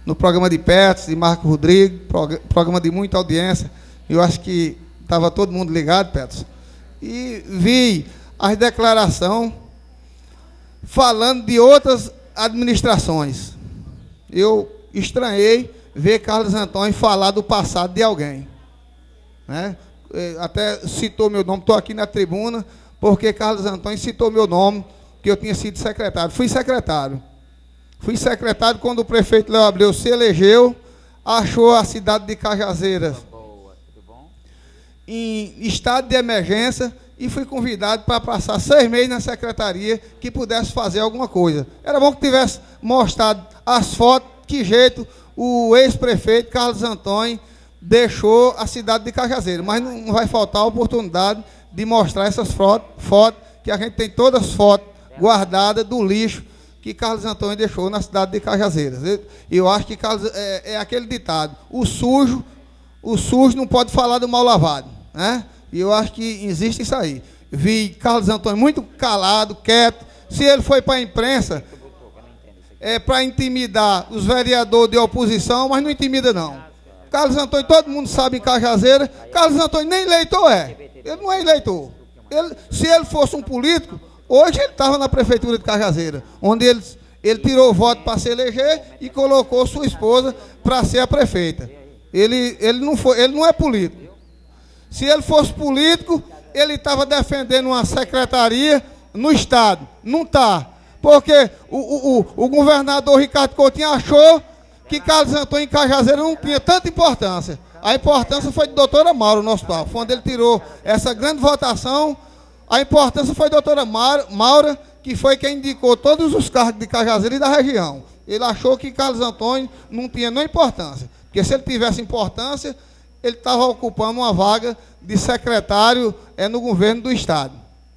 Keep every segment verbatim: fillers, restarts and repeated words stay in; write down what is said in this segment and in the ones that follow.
no programa de Petros, de Marco Rodrigo, programa de muita audiência. Eu acho que estava todo mundo ligado, Petros. E vi as declarações falando de outras administrações. Eu estranhei ver Carlos Antônio falar do passado de alguém, né? Até citou meu nome, estou aqui na tribuna, porque Carlos Antônio citou meu nome, que eu tinha sido secretário. Fui secretário. Fui secretário quando o prefeito Léo Abreu se elegeu, achou a cidade de Cajazeiras em estado de emergência e fui convidado para passar seis meses na secretaria que pudesse fazer alguma coisa. Era bom que tivesse mostrado as fotos, que jeito o ex-prefeito Carlos Antônio deixou a cidade de Cajazeiras, mas não vai faltar a oportunidade de mostrar essas fotos, fotos que a gente tem todas as fotos guardadas do lixo que Carlos Antônio deixou na cidade de Cajazeiras. Eu, eu acho que Carlos, é, é aquele ditado, o sujo, o sujo não pode falar do mal lavado, né? E eu acho que existe isso aí. Vi Carlos Antônio muito calado, quieto. Se ele foi para a imprensa, é para intimidar os vereadores de oposição, mas não intimida não. Carlos Antônio, todo mundo sabe em Cajazeira, Carlos Antônio nem eleitor é. Ele não é eleitor. Ele, se ele fosse um político, hoje ele estava na prefeitura de Cajazeira, onde ele, ele tirou o voto para se eleger e colocou sua esposa para ser a prefeita. Ele, ele, não foi, ele não é político. Se ele fosse político, ele estava defendendo uma secretaria no Estado. Não está. Porque o, o, o, o governador Ricardo Coutinho achou que Carlos Antônio em Cajazeira não tinha tanta importância. A importância foi de doutora Maura, no hospital. Foi onde ele tirou essa grande votação. A importância foi de doutora Maura, que foi quem indicou todos os cargos de Cajazeira e da região. Ele achou que Carlos Antônio não tinha nem importância. Porque se ele tivesse importância, ele estava ocupando uma vaga de secretário é, no governo do Estado.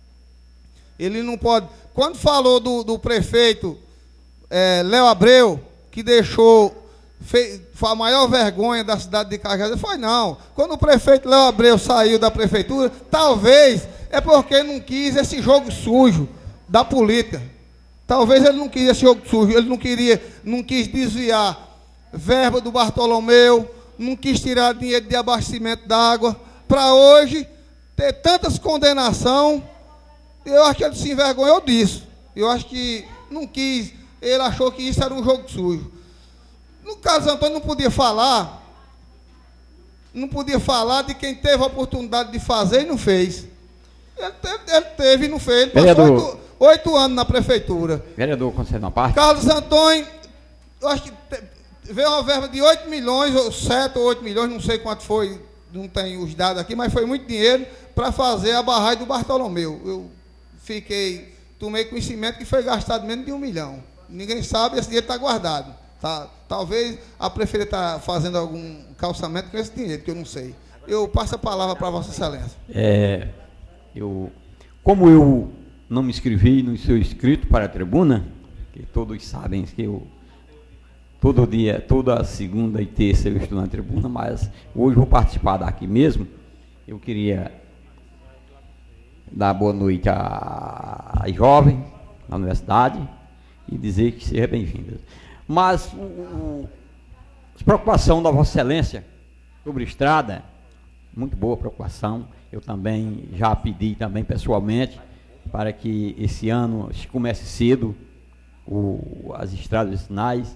Ele não pode... Quando falou do, do prefeito é, Léo Abreu, que deixou fez, foi a maior vergonha da cidade de Cajazeira, foi não. Quando o prefeito Léo Abreu saiu da prefeitura, talvez é porque não quis esse jogo sujo da política. Talvez ele não quis esse jogo sujo, ele não queria, não quis desviar verba do Bartolomeu, não quis tirar dinheiro de abastecimento d'água, para hoje ter tantas condenações. Eu acho que ele se envergonhou disso. Eu acho que não quis, ele achou que isso era um jogo sujo. No caso, Antônio não podia falar, não podia falar de quem teve a oportunidade de fazer e não fez. Ele teve, ele teve e não fez. Ele passou oito, oito anos na prefeitura. Vereador, concede uma parte. Carlos Antônio, eu acho que veio uma verba de oito milhões, ou sete ou oito milhões, não sei quanto foi, não tem os dados aqui, mas foi muito dinheiro para fazer a barragem do Bartolomeu. Eu fiquei, tomei conhecimento que foi gastado menos de um milhão. Ninguém sabe, esse dinheiro está guardado. Tá? Talvez a prefeita está fazendo algum calçamento com esse dinheiro, que eu não sei. Eu passo a palavra para Vossa Excelência. É, eu, como eu não me inscrevi no seu inscrito para a tribuna, que todos sabem que eu todo dia, toda segunda e terça eu estou na tribuna, mas hoje vou participar daqui mesmo. Eu queria dar boa noite a, a jovem na universidade e dizer que seja bem-vinda. Mas o, o, a preocupação da Vossa Excelência sobre estrada, muito boa preocupação. Eu também já pedi também pessoalmente para que esse ano comece cedo o, as estradas vicinais.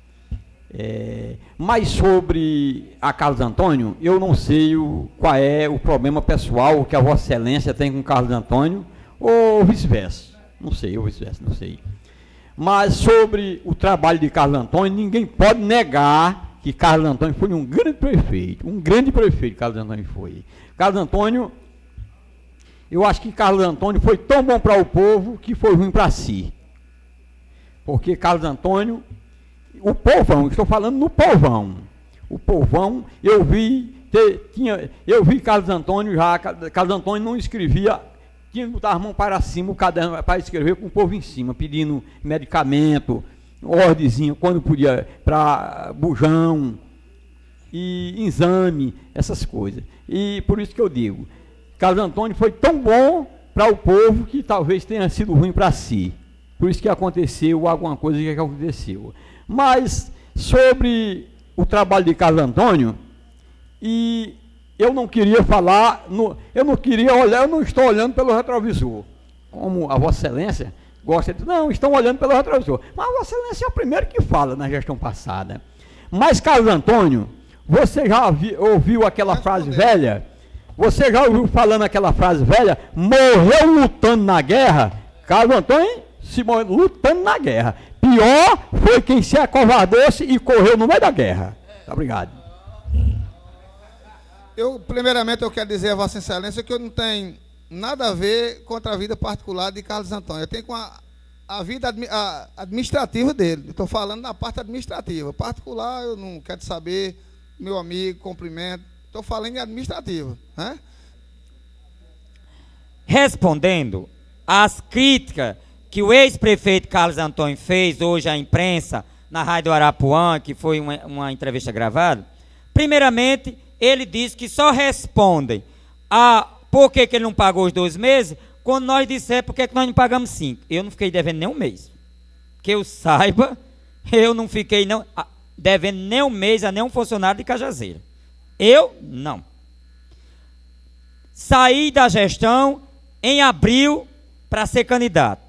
É, mas sobre a Carlos Antônio, eu não sei o, qual é o problema pessoal que a Vossa Excelência tem com Carlos Antônio, ou vice-versa, não sei, ou vice-versa, não sei. Mas sobre o trabalho de Carlos Antônio, ninguém pode negar que Carlos Antônio foi um grande prefeito, um grande prefeito Carlos Antônio foi. Carlos Antônio, eu acho que Carlos Antônio foi tão bom para o povo que foi ruim para si. Porque Carlos Antônio, o povão, estou falando no povão, o povão, eu vi, te, tinha, eu vi Carlos Antônio já, Carlos Antônio não escrevia, tinha que botar a mão para cima, o caderno para escrever com o povo em cima, pedindo medicamento, ordezinho, quando podia, para bujão, e exame, essas coisas. E por isso que eu digo, Carlos Antônio foi tão bom para o povo que talvez tenha sido ruim para si. Por isso que aconteceu alguma coisa que aconteceu. Mas sobre o trabalho de Carlos Antônio, e eu não queria falar, no, eu não queria olhar, eu não estou olhando pelo retrovisor, como a Vossa Excelência gosta de, não, estão olhando pelo retrovisor, mas a Vossa Excelência é o primeiro que fala na gestão passada. Mas, Carlos Antônio, você já ouvi, ouviu aquela frase velha? Você já ouviu falando aquela frase velha? Morreu lutando na guerra? Carlos Antônio se morreu lutando na guerra. Pior foi quem se acovardou-se e correu no meio da guerra. Obrigado. Eu, primeiramente, eu quero dizer a Vossa Excelência que eu não tenho nada a ver contra a vida particular de Carlos Antônio. Eu tenho com a, a vida admi, a, administrativa dele. Estou falando da parte administrativa. Particular, eu não quero saber, meu amigo, cumprimento. Estou falando em administrativa. Né? Respondendo às críticas que o ex-prefeito Carlos Antônio fez hoje à imprensa, na Rádio Arapuã, que foi uma, uma entrevista gravada, primeiramente, ele disse que só respondem a por que, que ele não pagou os dois meses, quando nós dissermos por que, que nós não pagamos cinco. Eu não fiquei devendo nem um mês. Que eu saiba, eu não fiquei não, devendo nem um mês a nenhum funcionário de Cajazeira. Eu, não. Saí da gestão em abril para ser candidato.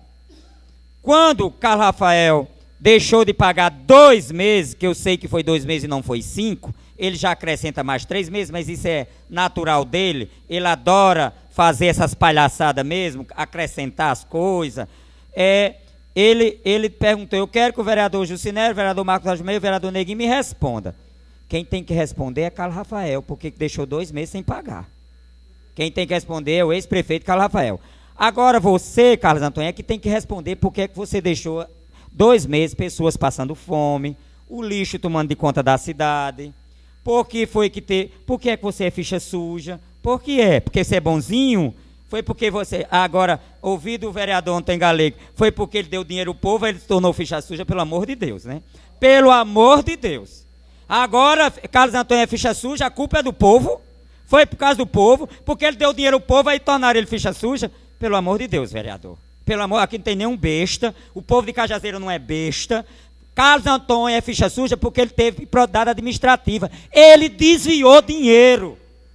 Quando o Carlos Rafael deixou de pagar dois meses, que eu sei que foi dois meses e não foi cinco, ele já acrescenta mais três meses, mas isso é natural dele. Ele adora fazer essas palhaçadas mesmo, acrescentar as coisas. É, ele, ele perguntou, eu quero que o vereador Jucinero, o vereador Marcos Almeida, o vereador Neguinho me responda. Quem tem que responder é Carlos Rafael, porque deixou dois meses sem pagar. Quem tem que responder é o ex-prefeito Carlos Rafael. Agora você, Carlos Antônio, é que tem que responder porque é que você deixou dois meses pessoas passando fome, o lixo tomando de conta da cidade. Por que foi que ter? Por que é que você é ficha suja? Por que é? Porque você é bonzinho? Foi porque você... Agora, ouvido o vereador Antônio Galego, foi porque ele deu dinheiro ao povo, ele se tornou ficha suja, pelo amor de Deus, né? Pelo amor de Deus. Agora, Carlos Antônio é ficha suja, a culpa é do povo. Foi por causa do povo, porque ele deu dinheiro ao povo, aí tornaram ele ficha suja. Pelo amor de Deus, vereador. Pelo amor, aqui não tem nenhum besta. O povo de Cajazeira não é besta. Carlos Antônio é ficha suja porque ele teve improbidade administrativa. Ele desviou dinheiro.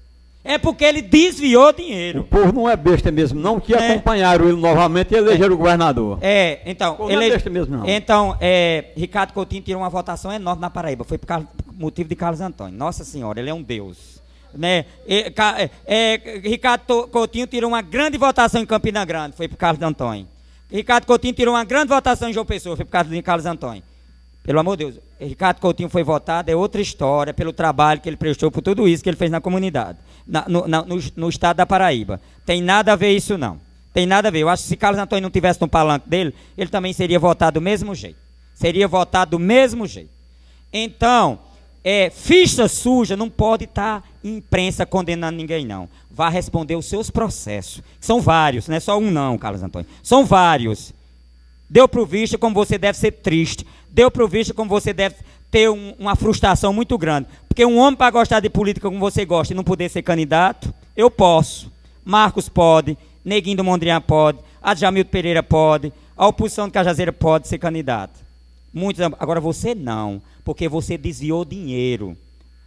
É porque ele desviou dinheiro. O povo não é besta mesmo, não, que é. acompanharam ele novamente e elegeram é. o governador. É, então... Ele... Não é besta mesmo, não. Então, é, Ricardo Coutinho tirou uma votação enorme na Paraíba. Foi por, causa, por motivo de Carlos Antônio. Nossa Senhora, ele é um Deus. Né? E, é, é, Ricardo Coutinho tirou uma grande votação em Campina Grande. Foi por Carlos Antônio. Ricardo Coutinho tirou uma grande votação em João Pessoa. Foi por causa de Carlos Antônio. Pelo amor de Deus, Ricardo Coutinho foi votado, é outra história, pelo trabalho que ele prestou, por tudo isso que ele fez na comunidade, na, no, na, no, no estado da Paraíba. Tem nada a ver isso, não. Tem nada a ver. Eu acho que se Carlos Antônio não tivesse no palanque dele, ele também seria votado do mesmo jeito. Seria votado do mesmo jeito. Então, é, ficha suja não pode estar em imprensa condenando ninguém, não. Vá responder os seus processos. São vários, não é só um não, Carlos Antônio. São vários. Deu para o visto como você deve ser triste. Deu para o visto como você deve ter um, uma frustração muito grande. Porque um homem para gostar de política como você gosta e não poder ser candidato, eu posso. Marcos pode, Neguinho do Mondrian pode, Adjamilton Pereira pode, a oposição de Cajazeira pode ser candidato. Muitos, agora você não, porque você desviou dinheiro.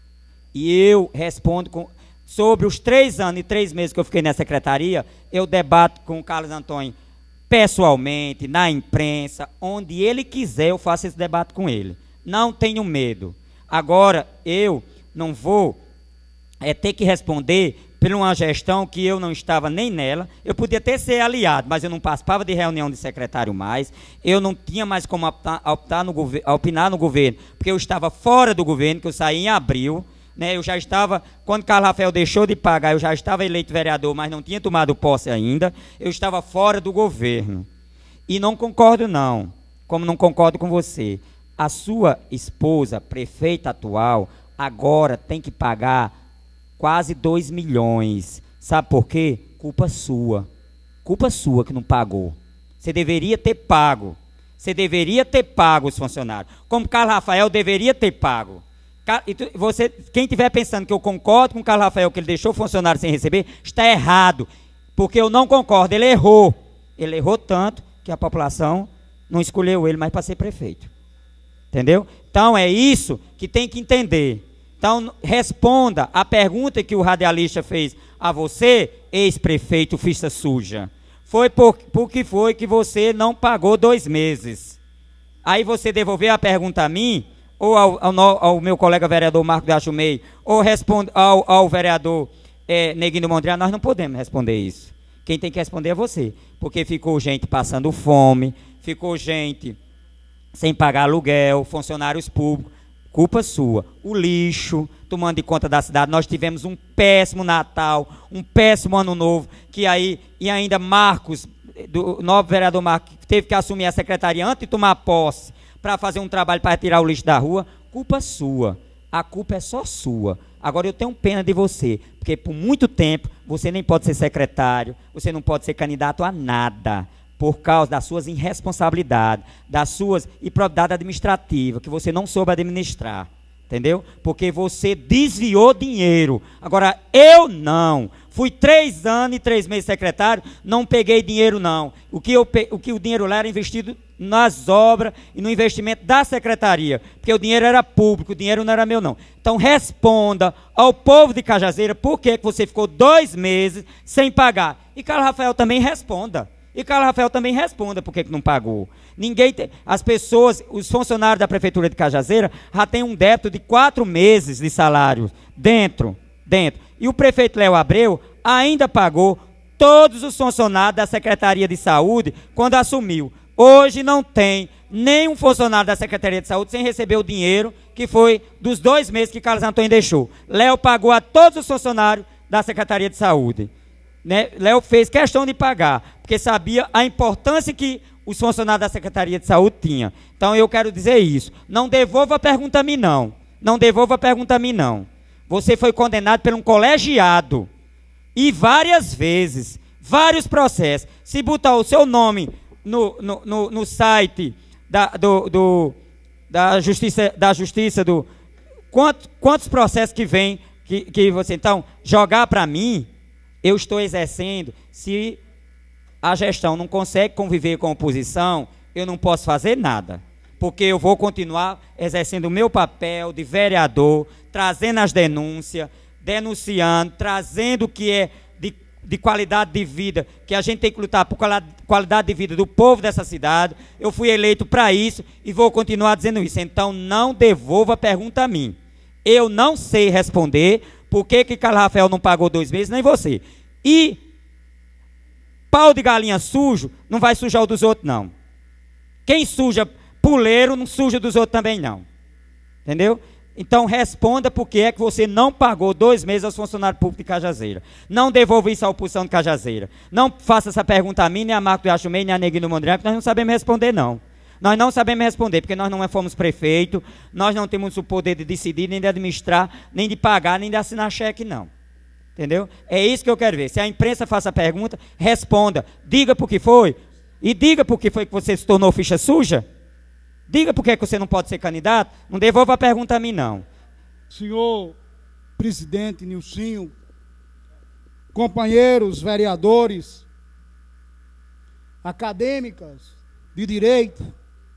E eu respondo com, sobre os três anos e três meses que eu fiquei na secretaria, eu debato com o Carlos Antônio pessoalmente, na imprensa, onde ele quiser, eu faço esse debate com ele. Não tenho medo. Agora, eu não vou é, ter que responder por uma gestão que eu não estava nem nela. Eu podia até ser aliado, mas eu não participava de reunião de secretário mais. Eu não tinha mais como optar, optar no opinar no governo, porque eu estava fora do governo, que eu saí em abril. Né, eu já estava, quando Carlos Rafael deixou de pagar, eu já estava eleito vereador, mas não tinha tomado posse ainda. Eu estava fora do governo. E não concordo, não. Como não concordo com você. A sua esposa, prefeita atual, agora tem que pagar quase dois milhões. Sabe por quê? Culpa sua. Culpa sua que não pagou. Você deveria ter pago. Você deveria ter pago os funcionários. Como Carlos Rafael deveria ter pago. Você, quem estiver pensando que eu concordo com o Carlos Rafael, que ele deixou o funcionário sem receber, está errado, porque eu não concordo, ele errou. Ele errou tanto que a população não escolheu ele mais para ser prefeito. Entendeu? Então é isso que tem que entender. Então responda a pergunta que o radialista fez a você, ex-prefeito ficha suja. Foi por, por que foi que você não pagou dois meses? Aí você devolveu a pergunta a mim, ou ao, ao, ao meu colega vereador Marco de Achumei, ou responde ao, ao vereador é, Neguinho Mondrian, nós não podemos responder isso. Quem tem que responder é você, porque ficou gente passando fome, ficou gente sem pagar aluguel, funcionários públicos, culpa sua. O lixo, tomando de conta da cidade, nós tivemos um péssimo Natal, um péssimo Ano Novo, que aí, e ainda Marcos, do novo vereador Marcos, teve que assumir a secretaria antes de tomar posse, para fazer um trabalho para tirar o lixo da rua, culpa sua. A culpa é só sua. Agora eu tenho pena de você, porque por muito tempo você nem pode ser secretário, você não pode ser candidato a nada, por causa das suas irresponsabilidades, das suas improbidades administrativas, que você não soube administrar, entendeu? Porque você desviou dinheiro. Agora, eu não. Fui três anos e três meses secretário, não peguei dinheiro não. O que, eu pe... o, que o dinheiro lá era investido nas obras e no investimento da secretaria, porque o dinheiro era público, o dinheiro não era meu não. Então responda ao povo de Cajazeira por que você ficou dois meses sem pagar. E Carlos Rafael também responda. E Carlos Rafael também responda por que não pagou. Ninguém tem, as pessoas, os funcionários da Prefeitura de Cajazeira já têm um débito de quatro meses de salário dentro, dentro. E o prefeito Léo Abreu ainda pagou todos os funcionários da Secretaria de Saúde quando assumiu. Hoje não tem nenhum funcionário da Secretaria de Saúde sem receber o dinheiro que foi dos dois meses que Carlos Antônio deixou. Léo pagou a todos os funcionários da Secretaria de Saúde. Né? Léo fez questão de pagar, porque sabia a importância que os funcionários da Secretaria de Saúde tinham. Então eu quero dizer isso. Não devolva a pergunta a mim, não. Não devolva a pergunta a mim, não. Você foi condenado por um colegiado. E várias vezes, vários processos. Se botar o seu nome no, no, no, no site da, do, do, da Justiça, da justiça do, quantos, quantos processos que vem, que, que você, então, jogar para mim, eu estou exercendo. Se a gestão não consegue conviver com a oposição, eu não posso fazer nada. Porque eu vou continuar exercendo o meu papel de vereador, trazendo as denúncias, denunciando, trazendo o que é de, de qualidade de vida, que a gente tem que lutar por qualidade de vida do povo dessa cidade. Eu fui eleito para isso e vou continuar dizendo isso. Então não devolva a pergunta a mim. Eu não sei responder por que que Carlos Rafael não pagou dois meses, nem você. E pau de galinha sujo não vai sujar o dos outros, não. Quem suja puleiro não suja dos outros também, não. Entendeu? Então responda por que é que você não pagou dois meses aos funcionários públicos de Cajazeira. Não devolva isso à oposição de Cajazeira. Não faça essa pergunta a mim, nem a Marco de Achumei, nem a Neguinho Mondrian, porque nós não sabemos responder, não. Nós não sabemos responder, porque nós não fomos prefeito, nós não temos o poder de decidir, nem de administrar, nem de pagar, nem de assinar cheque, não. Entendeu? É isso que eu quero ver. Se a imprensa faça a pergunta, responda. Diga por que foi. E diga por que foi que você se tornou ficha suja. Diga por que você não pode ser candidato. Não devolva a pergunta a mim, não. Senhor presidente Nilcinho, companheiros vereadores, acadêmicas de direito,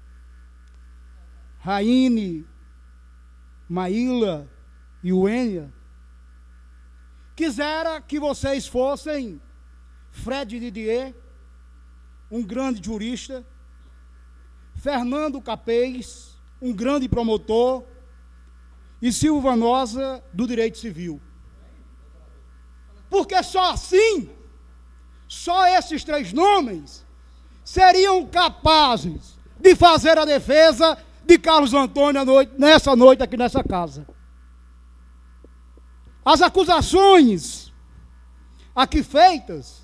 Raine, Maíla e Uênia, quisera que vocês fossem Fred Didier, um grande jurista, Fernando Capês, um grande promotor, e Silva Nosa, do direito civil. Porque só assim, só esses três nomes seriam capazes de fazer a defesa de Carlos Antônio noite, nessa noite aqui nessa casa. As acusações aqui feitas,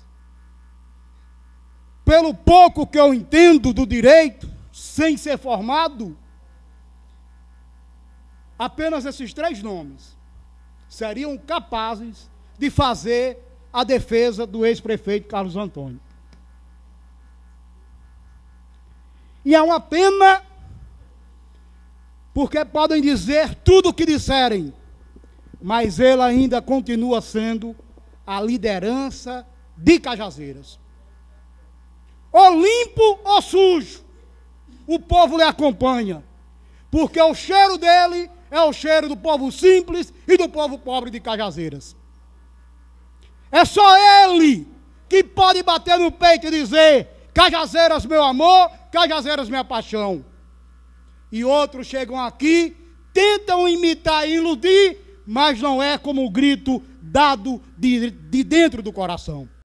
pelo pouco que eu entendo do direito, sem ser formado, apenas esses três nomes seriam capazes de fazer a defesa do ex-prefeito Carlos Antônio. E é uma pena, porque podem dizer tudo o que disserem, mas ele ainda continua sendo a liderança de Cajazeiras. Ou limpo ou sujo, o povo lhe acompanha. porque o cheiro dele é o cheiro do povo simples e do povo pobre de Cajazeiras. É só ele que pode bater no peito e dizer: Cajazeiras, meu amor, Cajazeiras, minha paixão. E outros chegam aqui, tentam imitar e iludir, mas não é como o grito dado de, de dentro do coração.